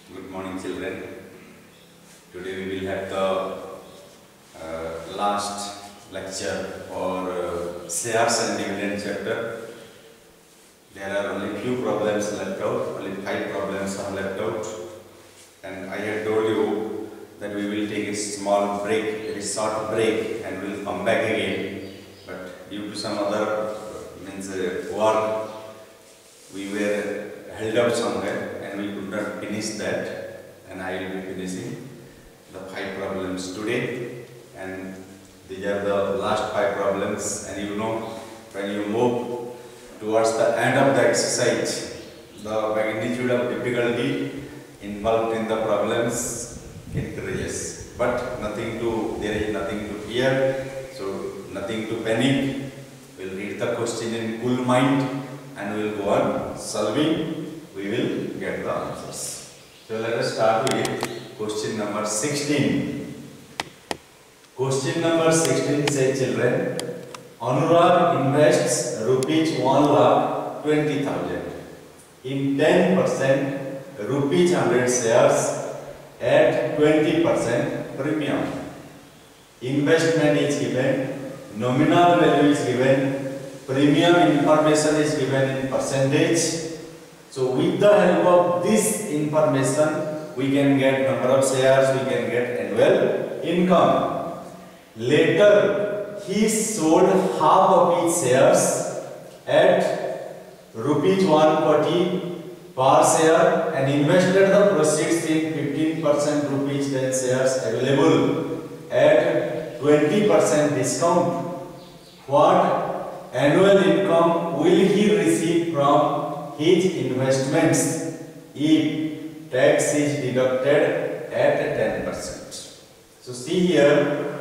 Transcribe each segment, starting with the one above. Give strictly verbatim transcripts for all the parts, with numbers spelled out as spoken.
Good morning, children. Today we will have the uh, last lecture for uh, shares and dividend chapter. There are only few problems left out, only five problems are left out. And I had told you that we will take a small break, a very short break, and we will come back again. But due to some other means uh, work, we were held up somewhere and we could not finish that, and I will be finishing the five problems today, and these are the last five problems. And you know, when you move towards the end of the exercise, the magnitude of difficulty involved in the problems increases, but nothing to there is nothing to fear, so nothing to panic. We'll read the question in cool mind and we will go on solving. We will get the answers. So let us start with question number sixteen. Question number sixteen says, children, Anurag invests rupees one lakh twenty thousand in ten percent rupees one hundred shares at twenty percent premium. Investment is given, nominal value is given, premium information is given in percentage. So with the help of this information, we can get number of shares, we can get annual income. Later, he sold half of his shares at rupees one forty per share and invested the proceeds in fifteen percent rupees ten shares available at twenty percent discount. What annual income will he receive from his investments if tax is deducted at ten percent? So see here,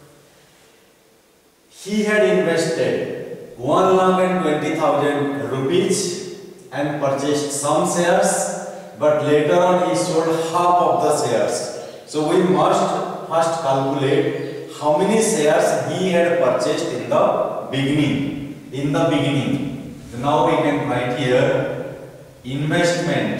he had invested one lakh and twenty thousand rupees and purchased some shares, but later on he sold half of the shares. So we must first calculate how many shares he had purchased in the beginning. In the beginning. So now we can write here investment.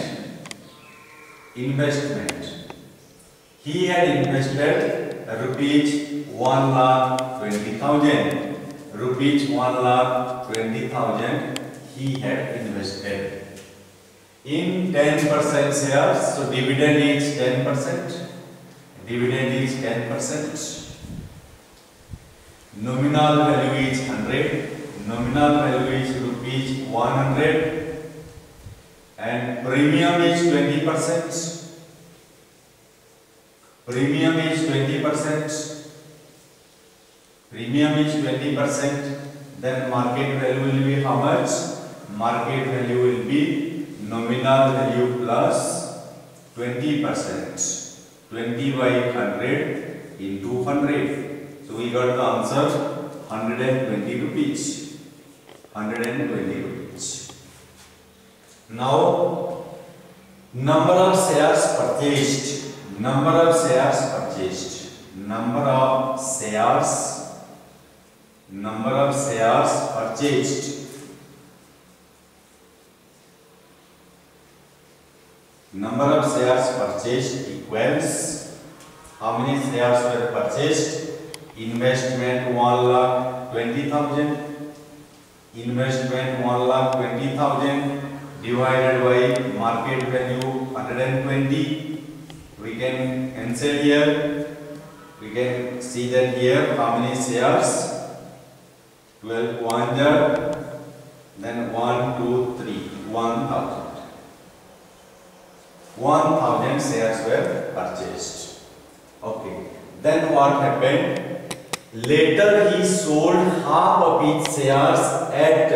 Investment. He had invested rupees one lakh twenty thousand. Rupees one lakh twenty thousand he had invested in ten percent shares. So dividend is ten percent. Dividend is ten percent. Nominal value is one hundred. Nominal value is rupees one hundred and premium is twenty percent. Premium is twenty percent. Premium is twenty percent. Then market value will be how much? Market value will be nominal value plus twenty percent. twenty by one hundred into one hundred. So we got the answer one hundred twenty rupees. one hundred twenty rupees. Now, number of shares purchased. Number of shares purchased. Number of shares. Number of shares purchased. Number of shares purchased equals how many shares were purchased? Investment one lakh twenty thousand. Investment one lakh twenty thousand divided by market value one hundred twenty. We can cancel here. We can see that here how many shares? twelve one hundred. Then one, two, three. one thousand. one thousand shares were purchased. Okay. Then what happened? Later he sold half of his shares at,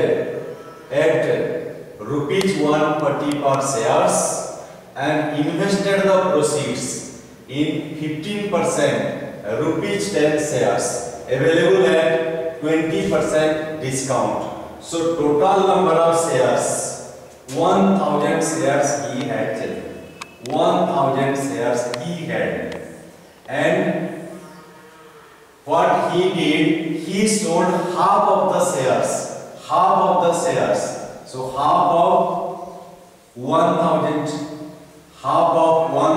at rupees one forty per shares and invested the proceeds in fifteen percent rupees ten shares available at twenty percent discount. So total number of shares one thousand shares he had. one thousand shares he had. And what he did, he sold half of the shares. Half of the shares. So half of one thousand, half of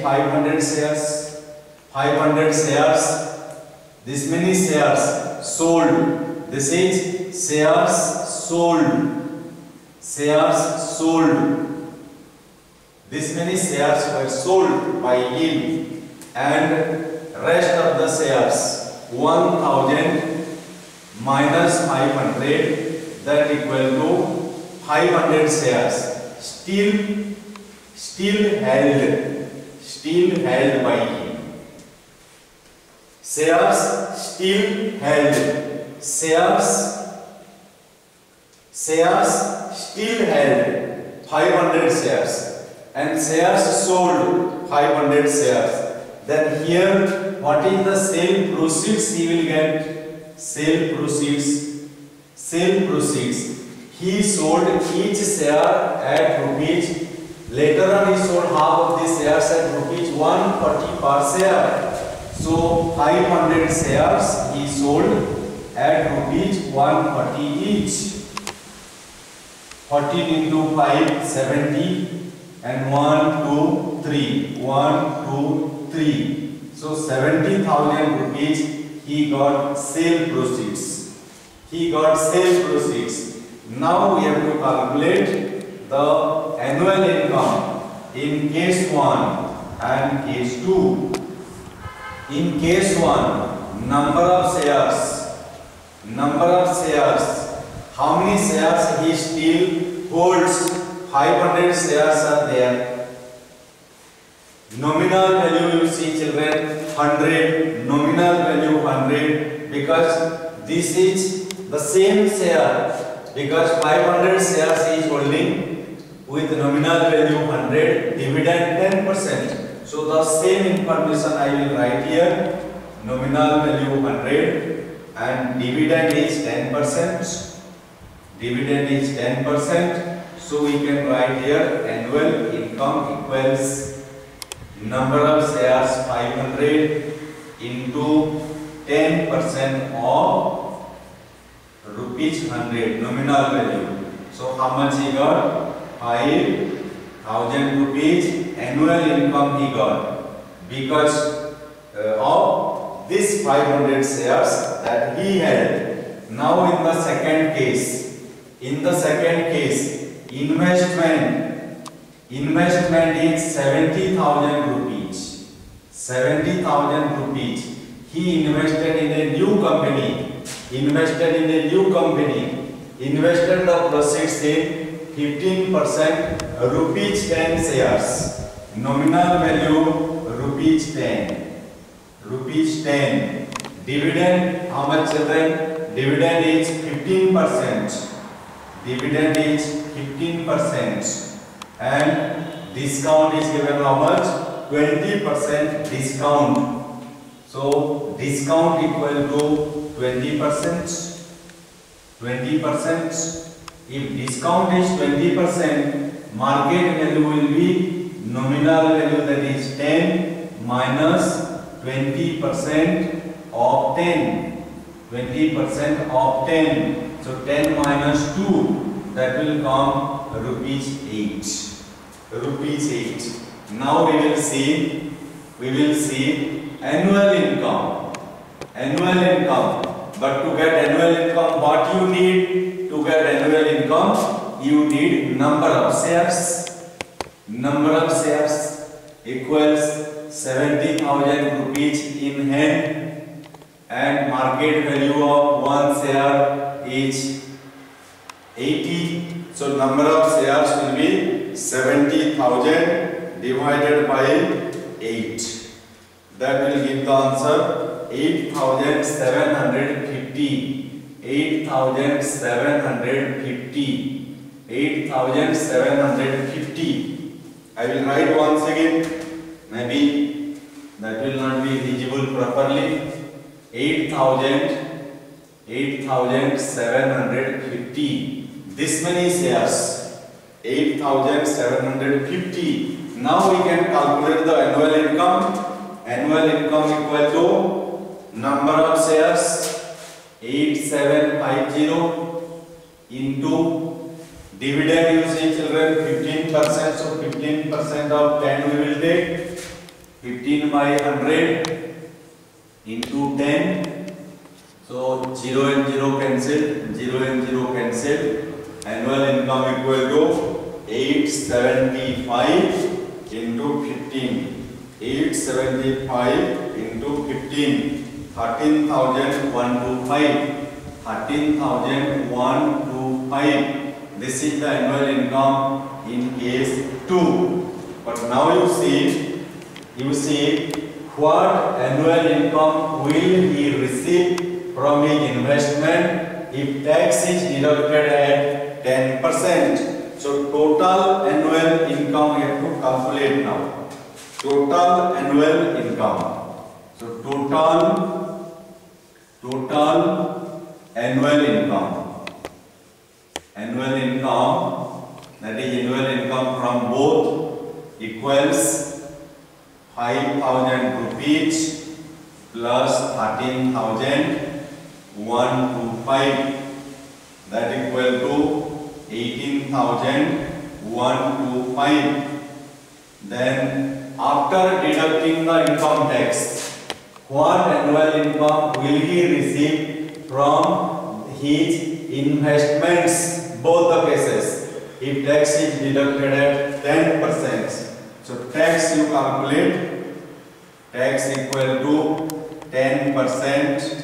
five hundred shares. five hundred shares. This many shares sold. This is shares sold. Shares sold. This many shares were sold by him, and rest of the shares one thousand minus five hundred, that equal to five hundred shares still still held still held by him. Shares still held. Shares shares still held five hundred shares, and shares sold five hundred shares. Then here, what is the sale proceeds he will get? Sale proceeds. Sale proceeds. He sold each share at rupees. Later on, he sold half of the shares at rupees one forty per share. So five hundred shares he sold at rupees one forty each. fourteen into five, seventy, and one, two, three. one, two, three. So seventy thousand rupees he got sale proceeds. He got sale proceeds. Now we have to calculate the annual income in case one and case two. In case one, number of shares. Number of shares. How many shares he still holds? five hundred shares are there. Nominal value, you see children, one hundred. Nominal value one hundred, because this is the same share, because five hundred shares he is holding with nominal value one hundred, dividend ten percent. So the same information I will write here. Nominal value one hundred and dividend is ten percent. Dividend is ten percent. So we can write here annual income equals number of shares five hundred into ten percent of rupees one hundred nominal value. So how much he got? five thousand rupees annual income he got, because uh, of this five hundred shares that he held. Now in the second case, in the second case, investment investment is seventy thousand rupees. seventy thousand rupees he invested in a new company. Invested in a new company. Invested the proceeds in fifteen percent rupees ten shares. Nominal value rupees ten. Rupees ten. Dividend, how much children? Dividend is fifteen percent. Dividend is fifteen percent. And discount is given how much? twenty percent discount. So discount equal to twenty percent. twenty percent. If discount is twenty percent, market value will be nominal value, that is ten minus twenty percent of ten. twenty percent of ten. So ten minus two, that will come rupees eight. Rupees eight. Now we will see, we will see annual income. Annual income. But to get annual income, what you need? To get annual income, you need number of shares. Number of shares equals seventy thousand rupees in hand, and market value of one share is eighty. So number of shares will be seventy thousand divided by eight. That will give the answer eight thousand seven hundred fifty. eight thousand seven hundred fifty. eight thousand seven hundred fifty. I will write once again. Maybe that will not be visible properly. eight thousand seven hundred fifty. This many shares. eight thousand seven hundred fifty. Now we can calculate the annual income. Annual income equal to number of shares eight thousand seven hundred fifty into dividend, you see children, fifteen percent. So fifteen percent of ten we will take. fifteen by one hundred into ten. So zero and zero cancelled, zero and zero cancelled. Annual income equal to eight seventy-five into fifteen. eight seventy-five into fifteen. thirteen thousand one hundred twenty-five. thirteen thousand one hundred twenty-five. This is the annual income in case two. But now you see, you see what annual income will he receive from his investment if tax is deducted at ten percent. So total annual income we have to calculate now. Total annual income. So total total annual income. Annual income, that is annual income from both, equals five thousand rupees plus thirteen thousand one hundred twenty-five, that equal to eighteen thousand one hundred twenty-five. Then after deducting the income tax, what annual income will he receive from his investments? Both the cases, if tax is deducted at ten percent. So tax you calculate, tax equal to ten percent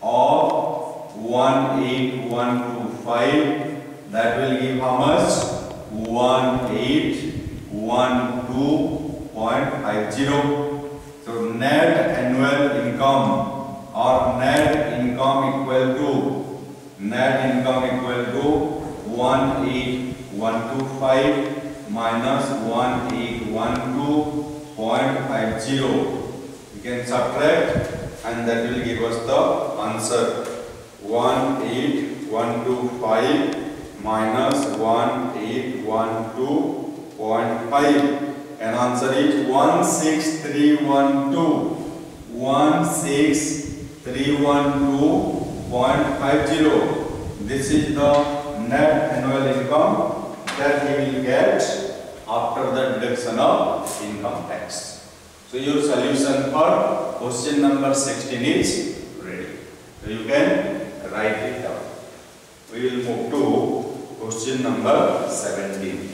of one eight one two five, that will give how much? one eight one two point five zero. So net annual income or net income equal to net income equal to one eight one two five minus one eight one two point five zero. You can subtract and that will give us the answer. one eight one two five minus one eight one two point five, and answer is one six three one two. one six three one two point five zero. This is the net annual income that he will get after the deduction of income tax. So your solution for question number sixteen is ready. So you can write it down. We will move to question number seventeen.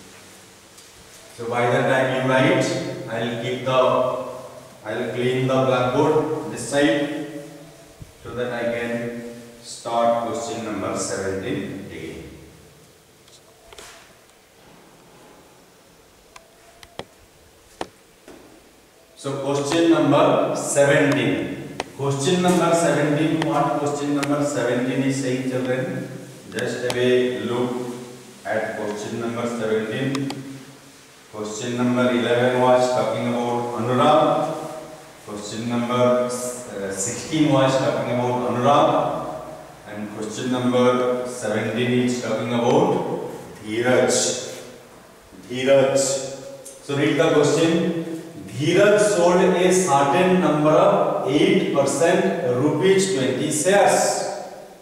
So by the time you write, I will keep the, I will clean the blackboard this side so that I can start question number seventeen again. So question number seventeen. Question number seventeen. What question number seventeen is saying, children? Just have a look at question number seventeen. Question number eleven was talking about Anurag. Question number uh, sixteen was talking about Anurag. And question number seventeen is talking about Dheeraj. Dheeraj. So read the question. Dheeraj sold a certain number of eight percent rupees twenty shares.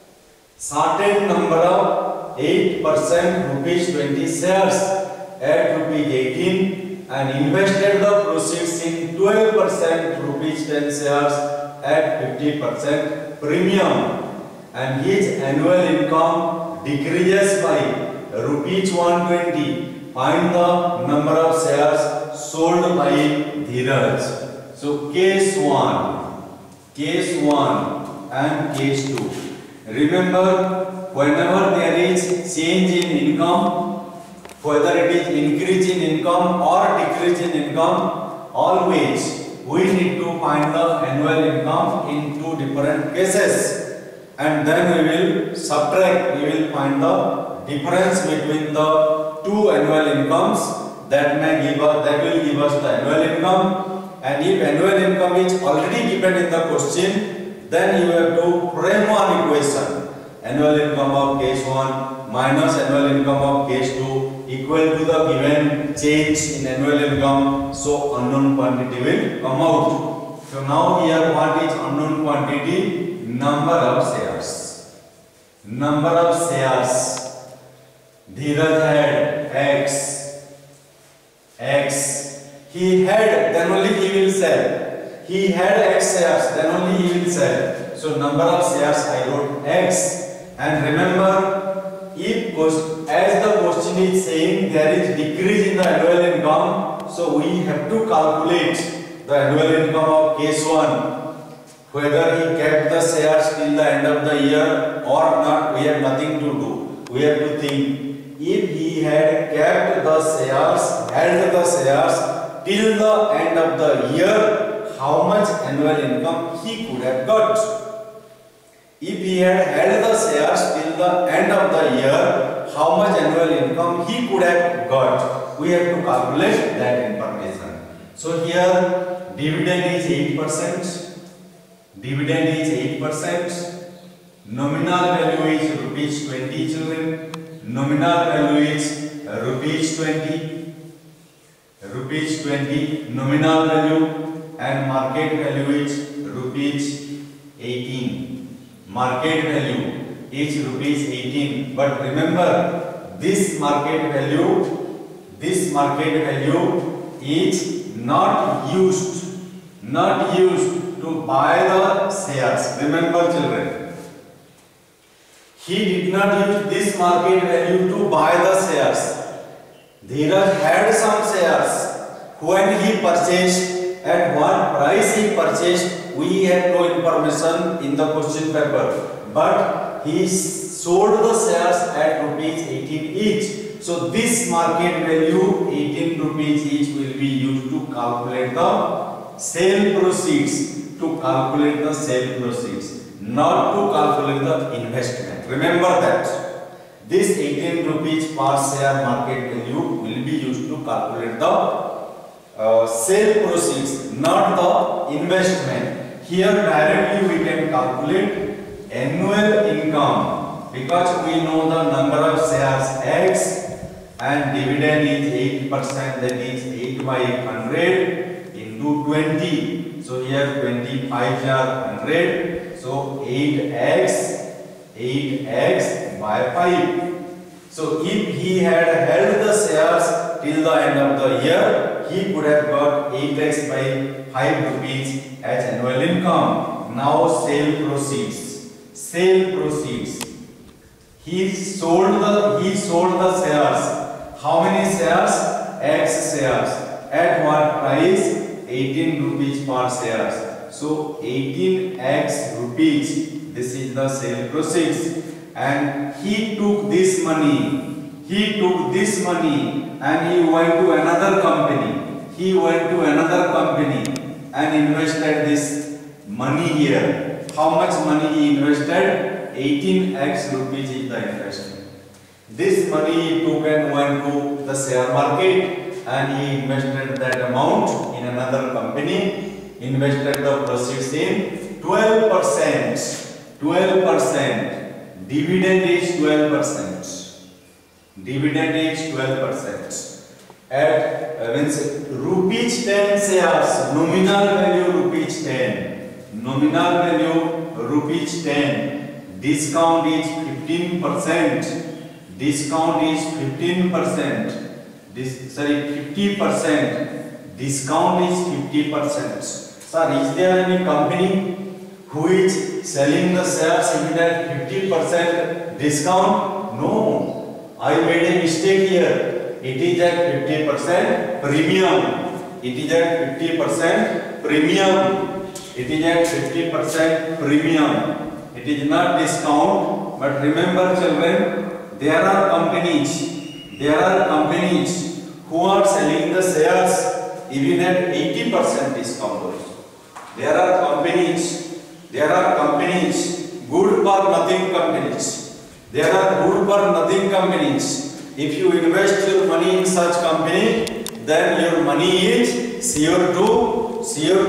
Certain number of eight percent rupees twenty shares at rupees eighteen and invested the proceeds in twelve percent rupees ten shares at fifty percent premium, and his annual income decreases by rupees one hundred twenty. Find the number of shares sold by Dheeraj. So case one, case one and case two. Remember, whenever there is change in income, whether it is increase in income or decrease in income, always we need to find the annual income in two different cases, and then we will subtract, we will find the difference between the two annual incomes that may give us, that will give us the annual income. And if annual income is already given in the question, then you have to frame one equation. Annual income of case one minus annual income of case two equal to the given change in annual income. So unknown quantity will come out. So now here what is unknown quantity? Number of shares. Number of shares. Dheeraj had X. X. He had, then only he will sell. He had X shares, then only he will sell. So number of shares I wrote X. And remember, if as the question is saying there is decrease in the annual income, so we have to calculate the annual income of case one. Whether he kept the shares till the end of the year or not, we have nothing to do. We have to think. If he had kept the shares, held the shares till the end of the year, how much annual income he could have got? If he had held the shares till the end of the year, how much annual income he could have got? We have to calculate that information. So here dividend is eight percent. Dividend is eight percent. Nominal value is rupees twenty, children. Nominal value is uh, rupees twenty. Rupees twenty nominal value, and market value is rupees eighteen. Market value is rupees eighteen. But remember, this market value, this market value is not used, not used to buy the shares. Remember, children, he did not use this market value to buy the shares. Dheeraj had some shares. When he purchased, at what price he purchased, we have no information in the question paper. But he sold the shares at rupees eighteen each. So this market value eighteen rupees each will be used to calculate the sale proceeds. To calculate the sale proceeds, not to calculate the investment. Remember that this eighteen rupees per share market value will be used to calculate the uh, sale proceeds, not the investment. Here directly we can calculate annual income because we know the number of shares X and dividend is eight percent, that is eight by one hundred into twenty. So here twenty-five are one hundred. So eight x, eight x by five. So if he had held the shares till the end of the year, he could have got eight x by five rupees as annual income. Now sale proceeds. Sale proceeds. He sold the he sold the shares. How many shares? X shares. At what price? eighteen rupees per shares. So eighteen x rupees. This is the sale proceeds. And he took this money. He took this money and he went to another company. He went to another company and invested this money here. How much money he invested? eighteen x rupees is the investment. This money he took and went to the share market and he invested that amount in another company, invested the proceeds in twelve percent. twelve percent. Dividend is twelve percent. Dividend is twelve percent. At uh, means rupees ten shares, nominal value rupees ten. Nominal value rupees ten. Discount is fifteen percent. Discount is fifteen percent. This sorry fifty percent. Discount is fifty percent. Sir, is there any company who is selling the shares even at fifty percent discount? No. I made a mistake here. It is at fifty percent premium. It is at fifty percent premium. It is at fifty percent premium. It is not discount. But remember, children, there are companies. There are companies who are selling the shares even at eighty percent discount also. There are companies, there are companies, good for nothing companies. There are good for nothing companies. If you invest your money in such company, then your money is sure to, sure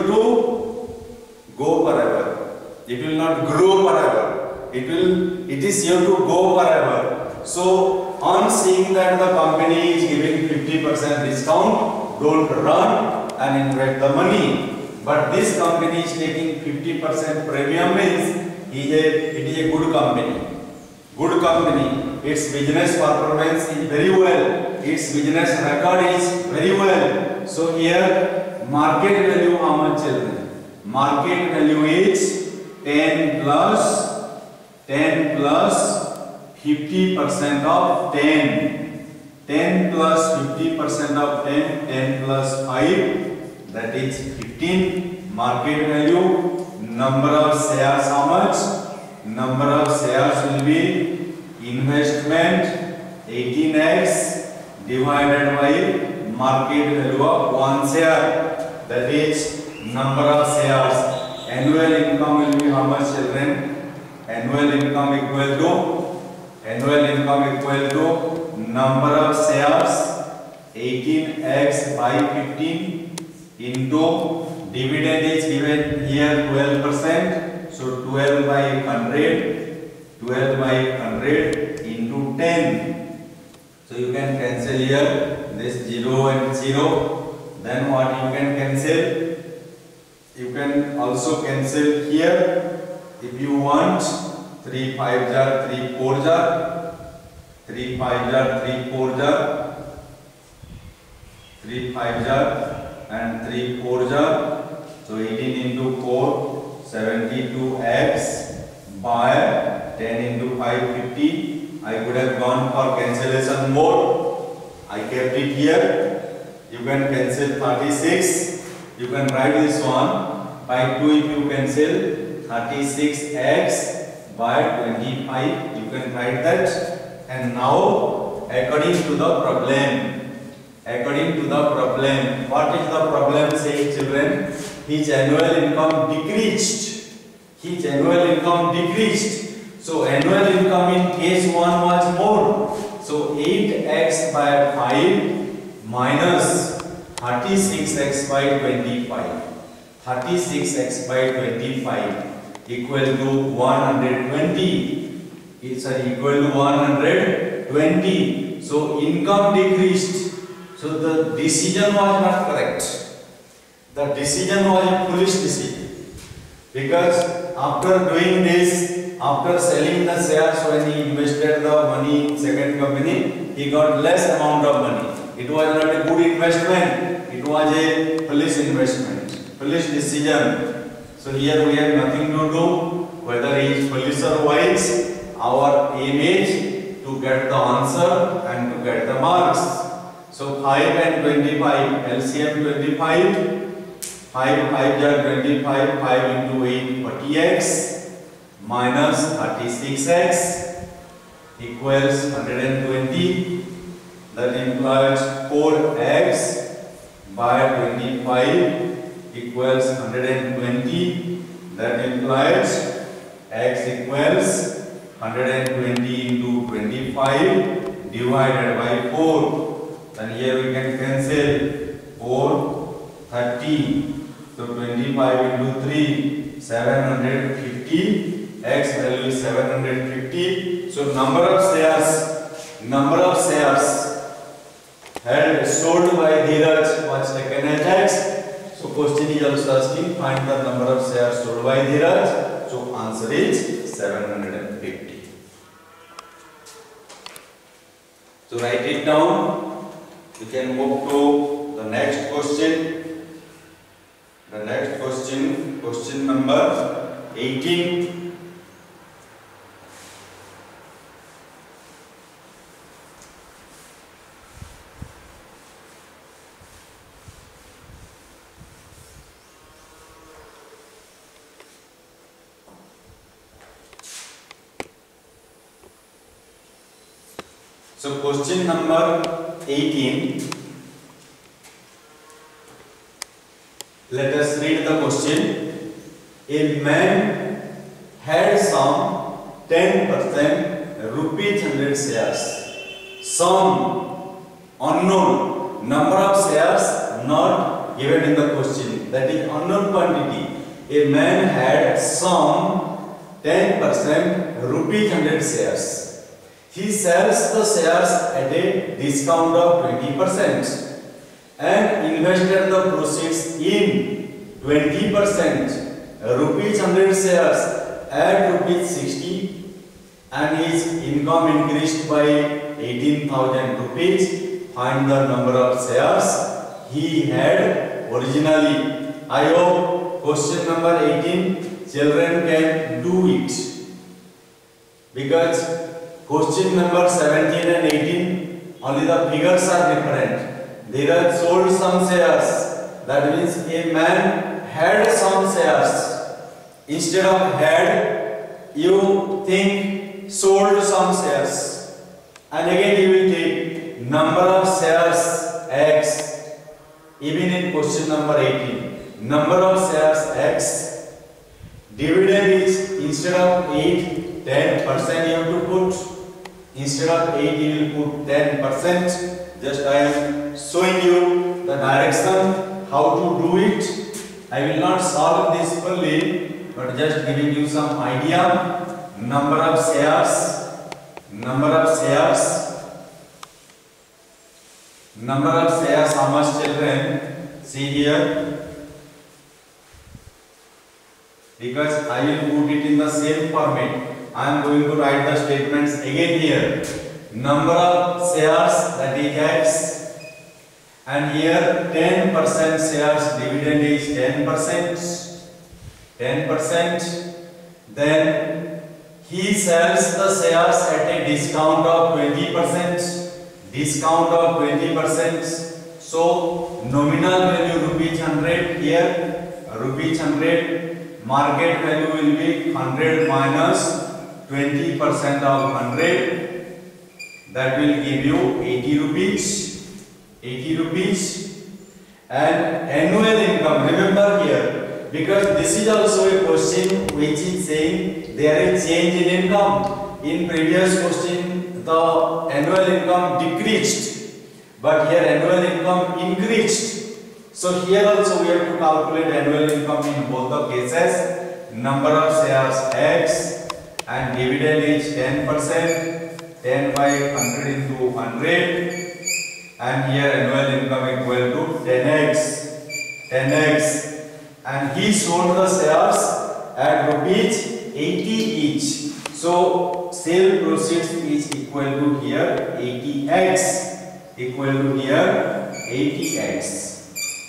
to go forever. It will not grow forever. It will, it is sure to go forever. So, on seeing that the company is giving fifty percent discount, don't run and invest the money. But this company is taking fifty percent premium means it is a, it is a good company. Good company. Its business performance is very well. Its business record is very well. So here market value how much children? Market value is ten plus ten plus fifty percent of ten. ten plus fifty percent of ten, ten plus five, that is fifteen. Market value, number of shares how much? Number of shares will be investment eighteen x divided by market value of one share, that is number of shares. Annual income will be how much children? Annual income equal to annual income equal to number of shares eighteen x by fifteen into dividend is given here twelve percent, so twelve by one hundred, twelve by one hundred into ten. So you can cancel here this zero and zero. Then what you can cancel? You can also cancel here if you want. three five jar, three four jar, three five jar, three four jar, three five jar and three four jar. So eighteen into four, seventy-two x by ten into five, fifty. I could have gone for cancellation mode. I kept it here. You can cancel thirty-six. You can write this one. By two if you cancel thirty-six x by twenty-five, you can write that. And now according to the problem, according to the problem, what is the problem saying children? His annual income decreased. His annual income decreased. So annual income in case one was more. So eight x by five minus thirty-six x by twenty-five. thirty-six x by twenty-five equal to one hundred twenty. It's equal to one hundred twenty. So income decreased. So the decision was not correct. The decision was a foolish decision. Because after doing this, after selling the shares when he invested the money in second company, he got less amount of money. It was not a good investment. It was a foolish investment, foolish decision. So here we have nothing to do whether he is foolish or wise. Our aim is to get the answer and to get the marks. So five and twenty-five, L C M twenty-five. five, five are twenty-five, five into eight, forty x minus thirty-six x equals one hundred twenty. That implies four x by twenty-five equals one hundred twenty. That implies x equals one hundred twenty into twenty-five divided by four. Then here we can cancel four, thirty. So twenty-five into three, seven hundred fifty. X value is seven hundred fifty. So number of shares, number of shares held sold by Dheeraj was taken as X. So question is also asking find the number of shares sold by Dheeraj. So answer is seven hundred fifty. So write it down. You can move to the next question. The next question, question number eighteen. So question number eighteen. Let us read the question. A man had some ten percent rupees one hundred shares. Some unknown number of shares not given in the question. That is unknown quantity. A man had some ten percent rupees one hundred shares. He sells the shares at a discount of twenty percent. And invested the proceeds in twenty percent rupees one hundred shares at rupees sixty, and his income increased by eighteen thousand rupees. Find the number of shares he had originally. I hope question number eighteen children can do it, because question number seventeen and eighteen only the figures are different. They are sold some shares. That means a man had some shares. Instead of had, you think sold some shares, and again you will take number of shares X. Even in question number eighteen, number of shares X. Dividend is instead of eight, ten percent you have to put. Instead of eight, you will put ten percent. Just I am showing you the direction how to do it. I will not solve this fully, but just giving you some idea. Number of shares, number of shares, number of shares. How much, children? See here, because I will put it in the same format. I am going to write the statements again here. Number of shares, that is X, and here ten percent shares dividend is ten percent. ten percent. Then he sells the shares at a discount of twenty percent. Discount of twenty percent. So nominal value rupees one hundred here, rupees one hundred. Market value will be one hundred minus twenty percent of one hundred. That will give you eighty rupees. eighty rupees. And annual income, remember here, because this is also a question which is saying there is change in income. In previous question, the annual income decreased, but here annual income increased. So here also we have to calculate annual income in both the cases. Number of shares X and dividend is ten percent. ten by one hundred into one hundred, and here annual income equal to ten x. ten x, and he sold the shares at rupees eighty each. So sale proceeds is equal to here eighty x, equal to here eighty x,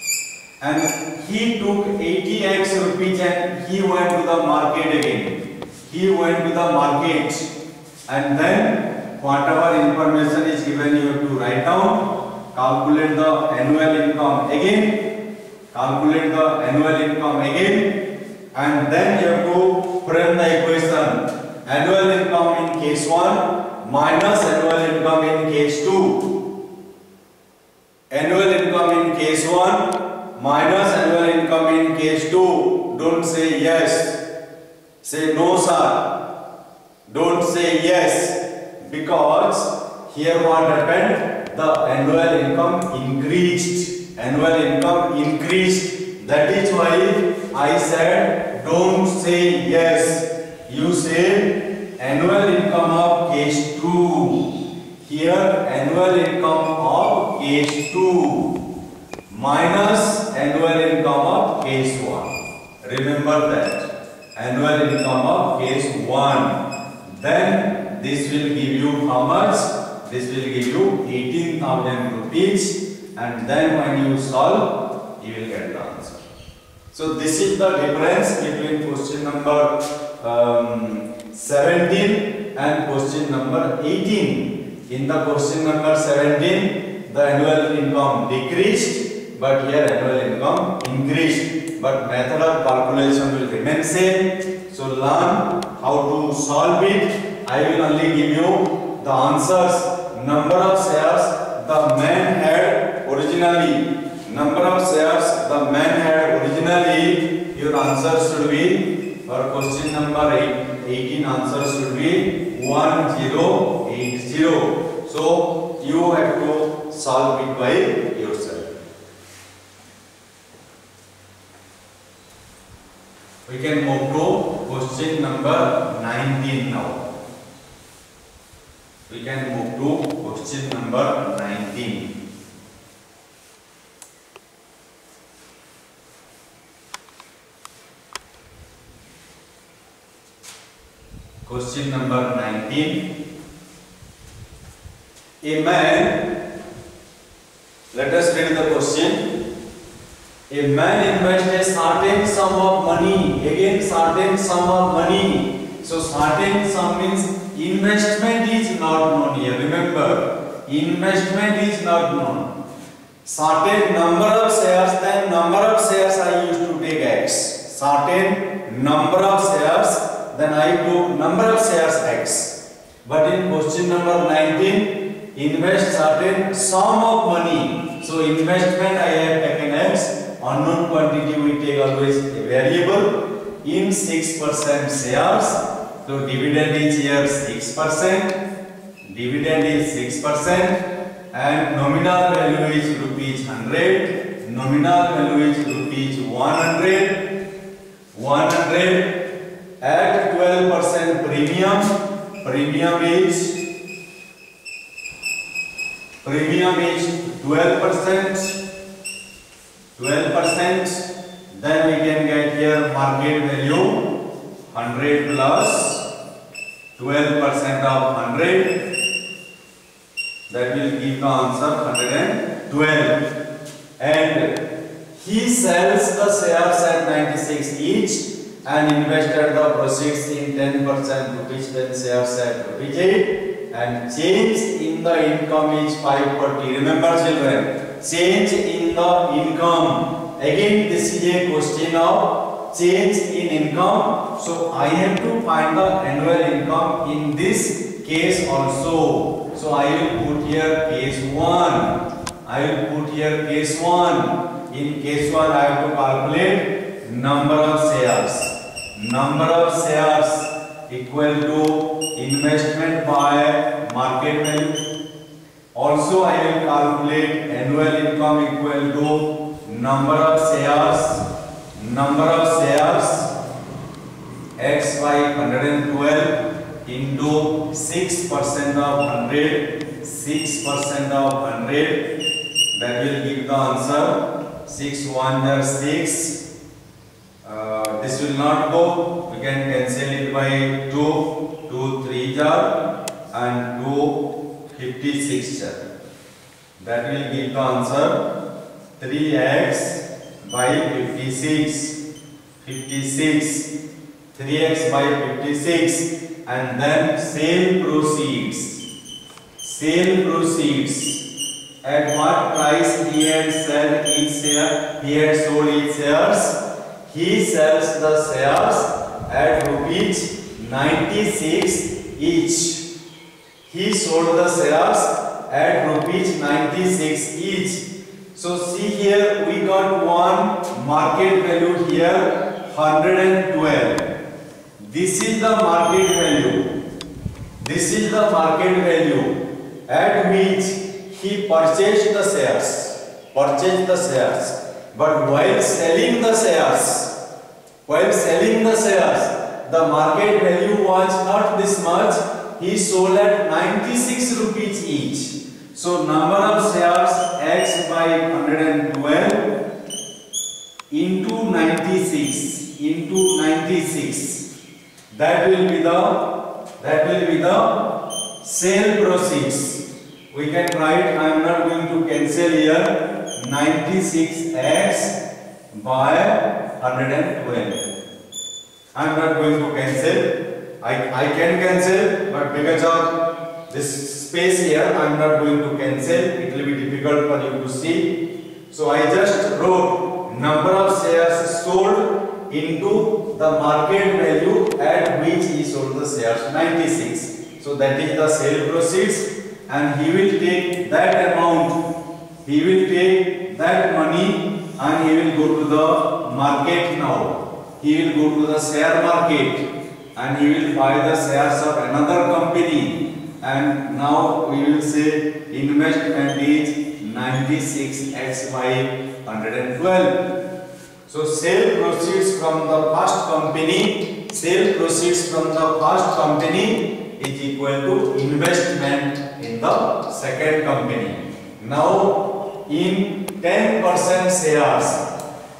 and he took eighty x rupees and he went to the market again. He went to the market, and then whatever information is given you have to write down. Calculate the annual income again. Calculate the annual income again, and then you have to frame the equation. Annual income in case one minus annual income in case two. Annual income in case one minus annual income in case two. Don't say yes. Say no, sir. Don't say yes, because here what happened? The annual income increased. Annual income increased. That is why I said don't say yes. You say annual income of case two. Here annual income of case two minus annual income of case one. Remember that. Annual income of case one. Then this will give you how much? This will give you eighteen thousand rupees, and then when you solve, you will get the answer. So this is the difference between question number um, seventeen and question number eighteen. In the question number seventeen, the annual income decreased, but here annual income increased. But method of calculation will remain same. So learn how to solve it. I will only give you the answers. Number of shares the man had originally. Number of shares the man had originally. Your answer should be, for question number eighteen, answer should be one zero eight zero. So you have to solve it by yourself. We can move to question number nineteen now. We can move to question number nineteen. Question number nineteen. A man, let us read the question. A man invests a certain sum of money, again certain sum of money. So certain sum means investment is not known here. Remember, investment is not known. Certain number of shares, then number of shares I used to take X. Certain number of shares, then I took number of shares X. But in question number nineteen, invest certain sum of money. So investment I have taken X. Unknown quantity we take always a variable in six percent shares. So dividend is here six percent. Dividend is six percent. And nominal value is rupees one hundred. Nominal value is rupees one hundred. one hundred at twelve percent premium. Premium is premium is twelve percent. twelve percent, then we can get here market value one hundred plus twelve percent of one hundred, that will give the answer one hundred twelve. And he sells the shares at ninety-six each and invested the proceeds in ten percent rupees ten shares at rupees eight, and change in the income is five forty. Remember children, change in the income, again this is a question of change in income. So I have to find the annual income in this case also. So I will put here case one. I will put here case one. In case one I have to calculate number of shares. Number of shares equal to investment by market value. Also I will calculate annual income equal to number of shares, number of shares X by one hundred twelve into six percent of one hundred, six percent of one hundred, that will give the answer six one are six. Uh, this will not go, we can cancel it by two, two three are and two fifty-six. That will give the answer three x by fifty-six. fifty-six. three x by fifty-six, and then sale proceeds. Sale proceeds. At what price he had sold each share? He had sold each shares. He sells the shares at rupees ninety-six each. He sold the shares at rupees ninety-six each. So see here we got one market value here one hundred twelve. This is the market value. This is the market value at which he purchased the shares. Purchased the shares. But while selling the shares, while selling the shares, the market value was not this much. He sold at ninety-six rupees each. So number of shares X by one hundred twelve into ninety-six into ninety-six. That will be the that will be the sale proceeds. We can write, I am not going to cancel here, ninety-six X by one hundred twelve. I am not going to cancel. I, I can cancel, but because of this space here, I am not going to cancel. It will be difficult for you to see. So I just wrote number of shares sold into the market value at which he sold the shares, ninety-six. So that is the sale proceeds, and he will take that amount, he will take that money and he will go to the market now. He will go to the share market and he will buy the shares of another company, and now we will say investment is ninety-six X by one hundred twelve. So sale proceeds from the first company, sale proceeds from the first company is equal to investment in the second company. Now in ten percent shares,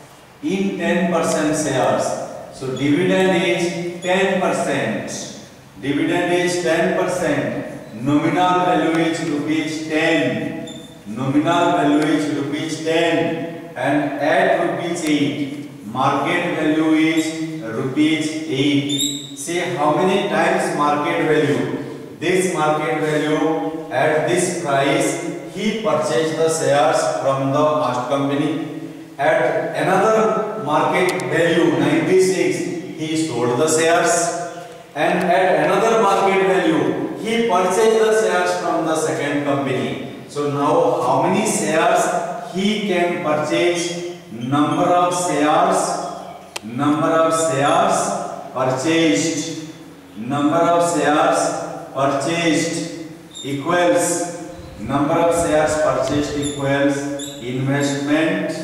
in ten percent shares, so dividend is ten percent. Dividend is ten percent. Nominal value is rupees ten. Nominal value is rupees ten. and at rupees eight, market value is rupees eight. See how many times market value? This market value at this price he purchased the shares from the first company. At another market value ninety-six, he sold the shares, and at another market value he purchased the shares from the second company. So now how many shares he can purchase? Number of shares, number of shares purchased, number of shares purchased equals number of shares purchased equals investment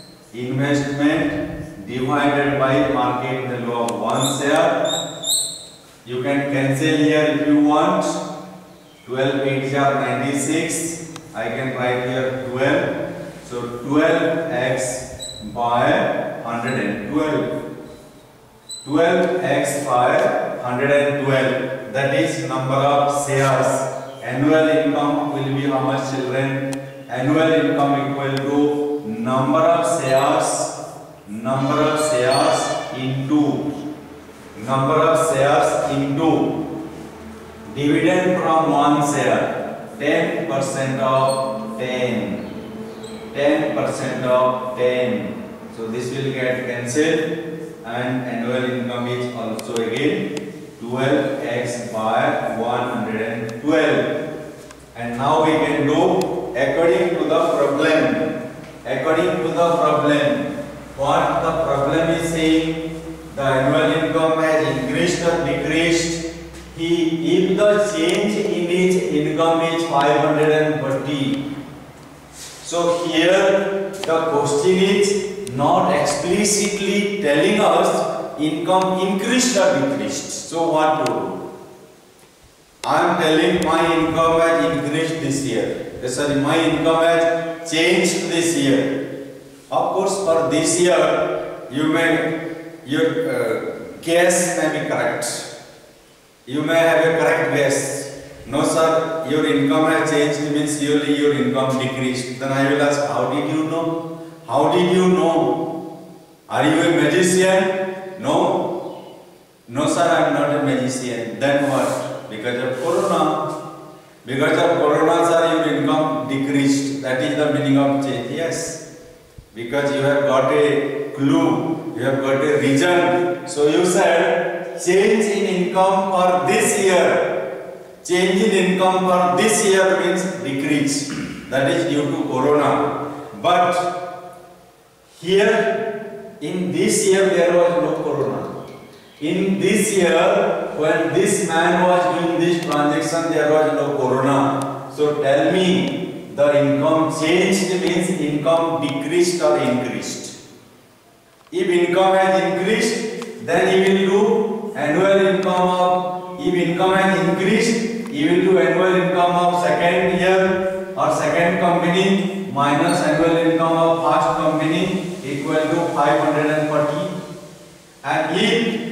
investment divided by market value of one share. You can cancel here if you want. twelve eight are ninety-six. I can write here twelve. So twelve x by one hundred twelve. twelve x by one hundred twelve. That is number of shares. Annual income will be how much, children? Annual income equal to number of shares, number of shares into number of shares into dividend from one share, ten percent of ten, ten percent of ten. So this will get cancelled, and annual income is also again twelve x by one hundred twelve. And now we can do according to the problem. According to the problem, what the problem is saying, the annual income has increased or decreased. He, if the change in his income is five hundred forty, so here the question is not explicitly telling us income increased or decreased. So what to do? I am telling my income has increased this year. Sorry, my income has changed this year. Of course, for this year, you may your uh, guess may be correct. You may have a correct guess. No, sir, your income has changed means surely your income decreased. Then I will ask, how did you know? How did you know? Are you a magician? No. No, sir, I am not a magician. Then what? Because of Corona. Because of Corona, sir, your income decreased. That is the meaning of change. Yes. Because you have got a clue, you have got a reason. So you said change in income for this year. Change in income for this year means decrease. That is due to Corona. But here in this year there was no Corona. In this year, when this man was doing this transaction, there was no Corona. So tell me, the income changed means income decreased or increased. If income has increased, then he will do annual income of, if income has increased, he will do annual income of second year or second company minus annual income of first company equal to five hundred forty. And if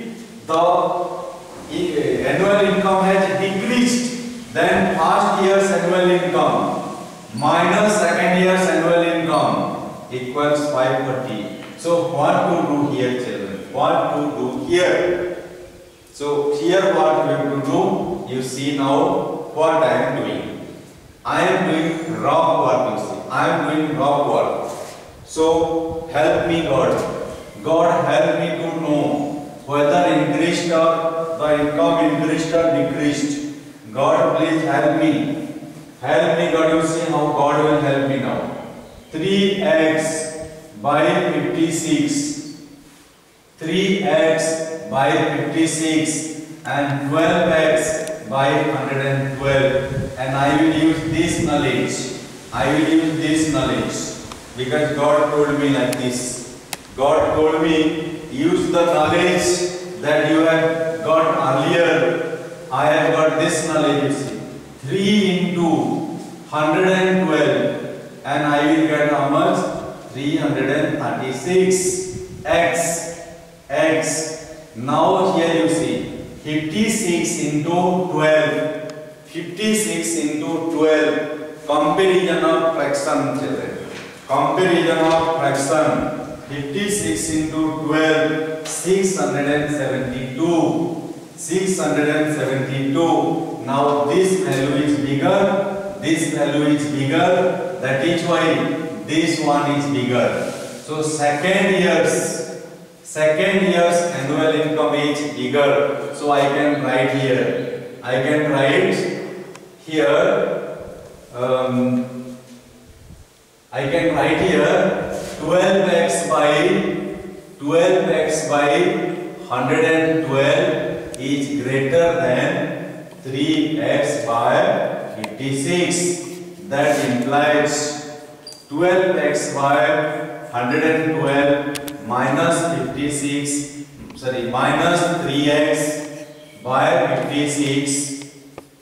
the annual income has decreased, then first year's annual income minus second year's annual income equals five hundred forty. So what to do here, children? What to do here? So here what we have to do, you see now what I am doing. I am doing rock work, you see. I am doing rock work. So help me God. God help me to know whether increased or the income increased or decreased. God please help me. Help me God, you see how God will help me now. three x by fifty-six. three x by fifty-six and twelve x by one hundred twelve. And I will use this knowledge. I will use this knowledge. Because God told me like this. God told me, use the knowledge that you have got earlier. I have got this knowledge, you see. three into one hundred twelve, and I will get how much? three hundred thirty-six x. X. Now here you see, fifty-six into twelve. fifty-six into twelve. Comparison of fraction, children. Comparison of fraction. fifty-six into twelve, six hundred seventy-two. six hundred seventy-two. Now this value is bigger, this value is bigger, that is why this one is bigger. So second year's second year's annual income is bigger. So I can write here. I can write here. Um, I can write here twelve x by twelve x by one hundred twelve is greater than three x by fifty-six. That implies twelve x by one hundred twelve minus fifty-six, sorry, minus three x by fifty-six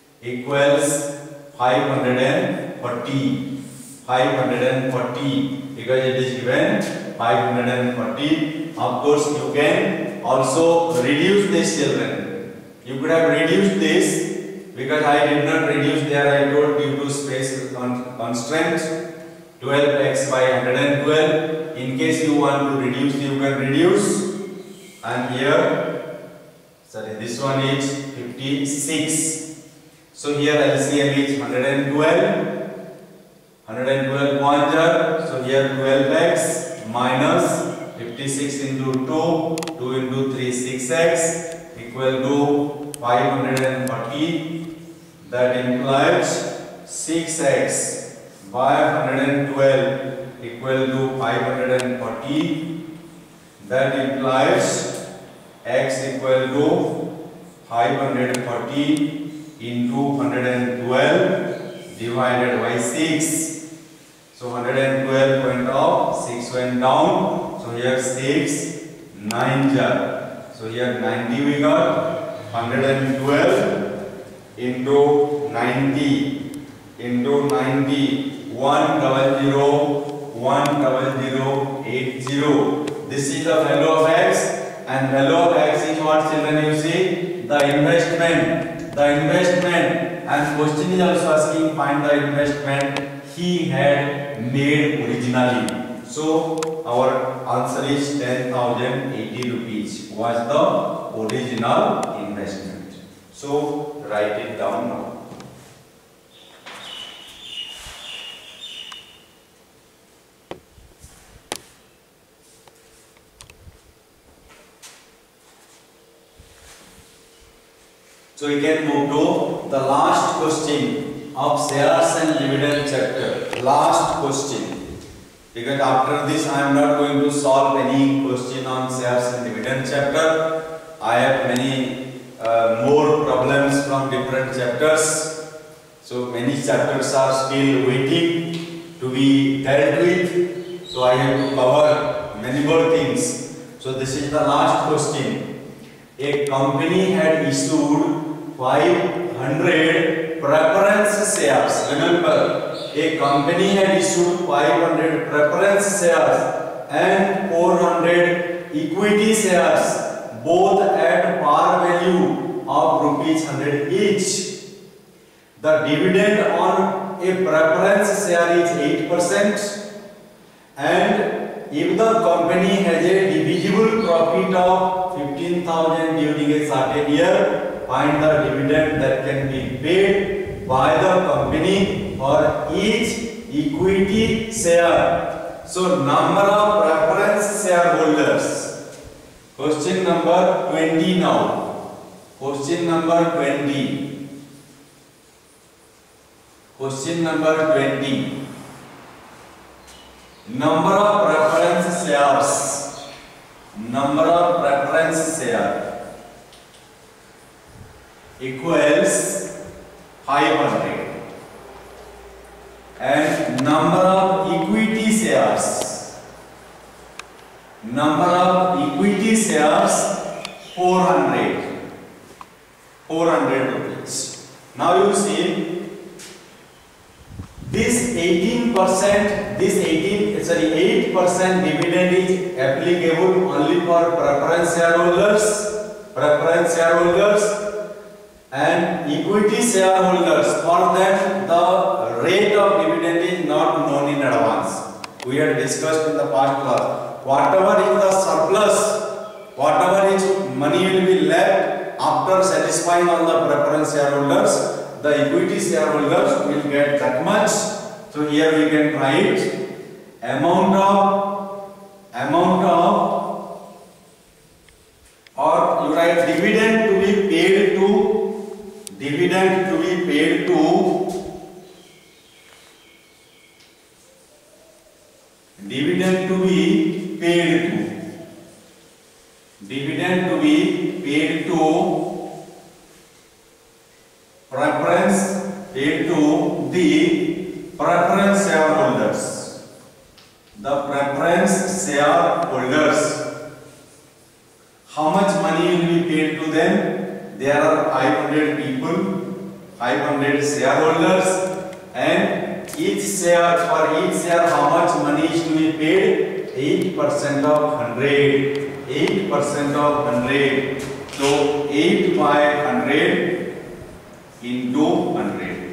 equals five hundred forty. five hundred forty, because it is given five hundred forty. Of course, you can also reduce this, children. You could have reduced this, because I did not reduce there. I told due to space constraint. twelve x by one hundred twelve. In case you want to reduce, you can reduce. And here, sorry, this one is fifty-six. So here L C M is one hundred twelve. one hundred twelve pointer. So here twelve x minus fifty-six into two, two into three, six x equal to five hundred forty. That implies six x by one hundred twelve equal to five hundred forty. That implies x equal to five hundred forty into one hundred twelve divided by six. So one hundred twelve went up, six went down. So here six, nine jar. So here ninety we got. one hundred twelve into ninety into ninety. one double zero, one double zero, eight zero. This is the value of x, and value of x is what, children, you see? The investment. The investment. And question is also asking find the investment he had made originally. So our answer is ten thousand eighty rupees was the original investment. So write it down now. So we can move to the last question of shares and dividend chapter. Last question. Because after this I am not going to solve any question on shares and dividend chapter. I have many uh, more problems from different chapters. So many chapters are still waiting to be dealt with. So I have to cover many more things. So this is the last question. A company had issued five hundred preference shares. Remember, a company had issued five hundred preference shares and four hundred equity shares, both at par value of rupees one hundred each. The dividend on a preference share is eight percent, and if the company has a divisible profit of fifteen thousand during a certain year, find the dividend that can be paid by the company for each equity share. So number of preference shareholders. Question number twenty now. Question number twenty. Question number twenty. Number of preference shares. Number of preference shares equals five hundred, and number of equity shares, number of equity shares four hundred, four hundred rupees. Now you see this eighteen percent, this eighteen, sorry, eight percent dividend is applicable only for preference shareholders, preference shareholders. And equity shareholders, for them the rate of dividend is not known in advance. we had discussed in the past class, whatever is the surplus, whatever is money will be left after satisfying all the preference shareholders, the equity shareholders will get that much. So here we can write amount of amount of or you write dividend to be paid to dividend to be paid to dividend to be paid to dividend to be paid to preference paid to the preference shareholders. The preference shareholders. How much money will be paid to them? There are five hundred people, five hundred shareholders, and each share, for each share, how much money is to be paid? eight percent of one hundred. eight percent of one hundred. So eight by one hundred into one hundred.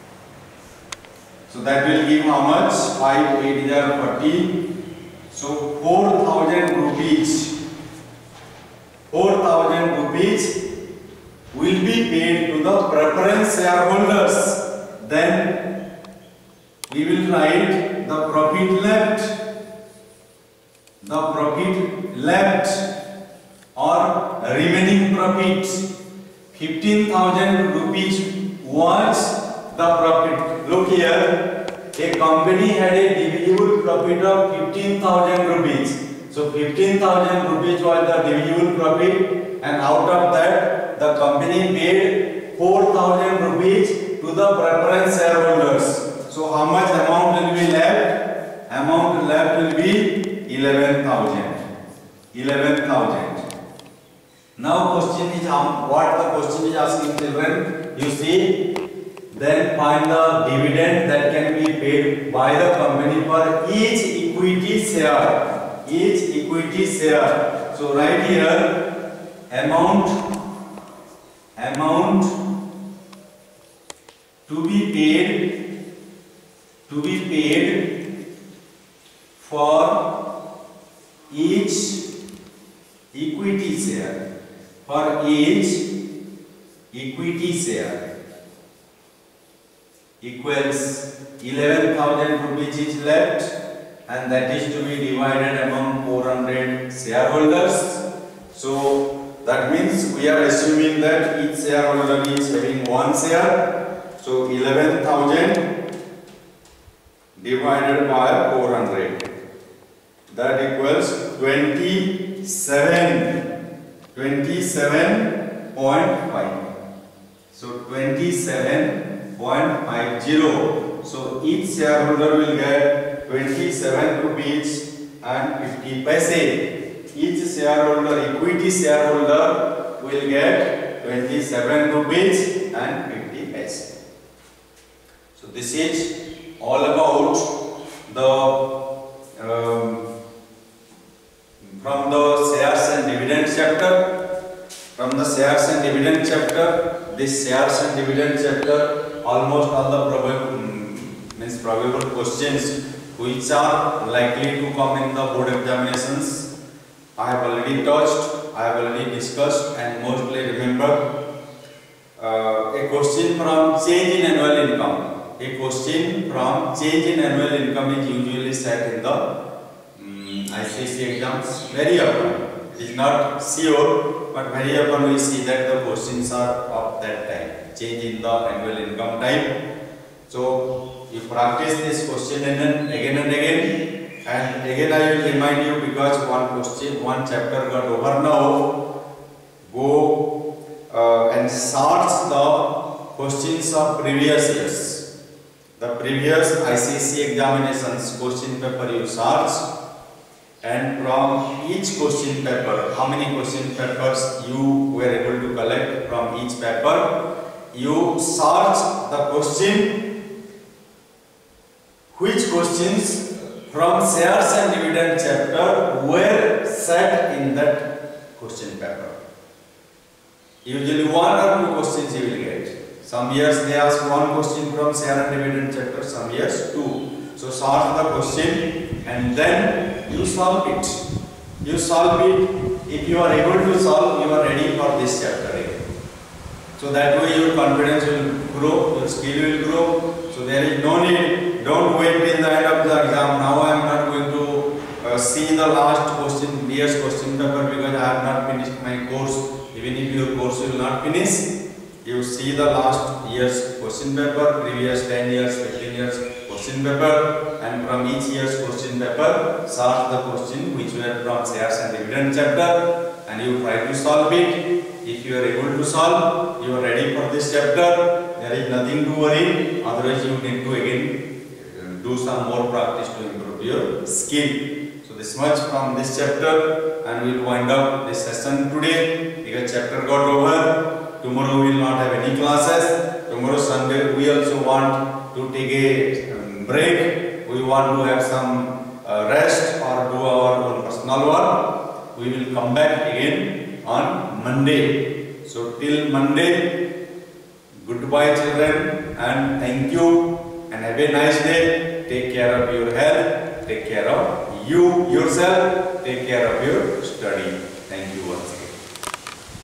So that will give how much? five eight are forty. So four thousand rupees. four thousand rupees will be paid to the preference shareholders. Then we will write the profit left. The profit left or remaining profit. fifteen thousand rupees was the profit. Look here, a company had a divisible profit of fifteen thousand rupees. So fifteen thousand rupees was the divisible profit, and out of that the company paid four thousand rupees to the preference shareholders. So how much amount will be left? Amount left will be eleven thousand. eleven thousand. Now question is um, what the question is asking children. You see, then find the dividend that can be paid by the company for each equity share. Each equity share. So right here, amount amount to be paid to be paid for each equity share. For each equity share equals eleven thousand rupees is left, and that is to be divided among four hundred shareholders. So that means we are assuming that each shareholder is having one share. So eleven thousand divided by four hundred, that equals twenty-seven. twenty-seven point five. So twenty-seven point five zero. So each shareholder will get twenty-seven rupees and fifty paise. Each shareholder, equity shareholder, will get twenty-seven rupees and fifty paise. So this is all about the um, from the shares and dividend chapter. From the shares and dividend chapter, this shares and dividend chapter, almost all the probable means probable questions which are likely to come in the board examinations, I have already touched, I have already discussed, and mostly remember uh, a question from change in annual income. A question from change in annual income is usually set in the um, I C S E exams very often. It is not sure, but very often we see that the questions are of that type, change in the annual income type. So you practice this question and then again and again, and again I will remind you, because one question, one chapter got over now. Go uh, and search the questions of previous years. The previous I C S E examinations question paper you search. And from each question paper, how many question papers you were able to collect from each paper, you search the question, which questions from shares and dividend chapter were set in that question paper. Usually one or two questions you will get. Some years they ask one question from share and dividend chapter, some years two. So solve the question and then you solve it. You solve it. If you are able to solve, you are ready for this chapter again. So that way your confidence will grow, your skill will grow. So there is no need, don't wait till the end of the exam. Now I am not going to uh, see the last question, year's question paper because I have not finished my course. Even if your course will not finish, you see the last year's question paper, previous ten years, fifteen years question paper, and from each year's question paper, solve the question which were from shares and dividend chapter, and you try to solve it. If you are able to solve, you are ready for this chapter. There is nothing to worry. Otherwise, you need to again do some more practice to improve your skill. So this much from this chapter, and we will wind up this session today because chapter got over. Tomorrow we will not have any classes. Tomorrow Sunday we also want to take a um, break. We want to have some uh, rest or do our own personal work. We will come back again on Monday. So till Monday, goodbye children, and thank you and have a nice day. Take care of your health. Take care of you yourself. Take care of your study. Thank you once again.